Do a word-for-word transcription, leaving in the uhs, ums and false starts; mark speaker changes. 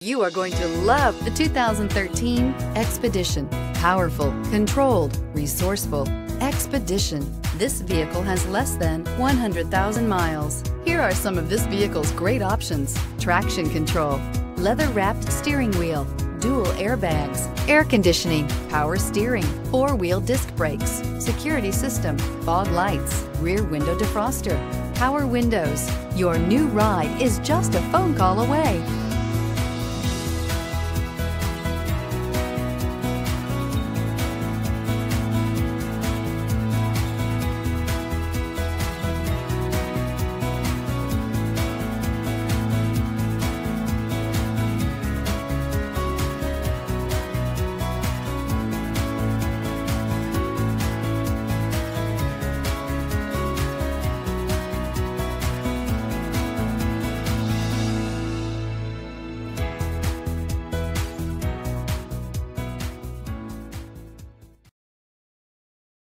Speaker 1: You are going to love the two thousand thirteen Expedition. Powerful, controlled, resourceful. Expedition. This vehicle has less than one hundred thousand miles. Here are some of this vehicle's great options: traction control, leather-wrapped steering wheel, dual airbags, air conditioning, power steering, four-wheel disc brakes, security system, fog lights, rear window defroster, power windows. Your new ride is just a phone call away.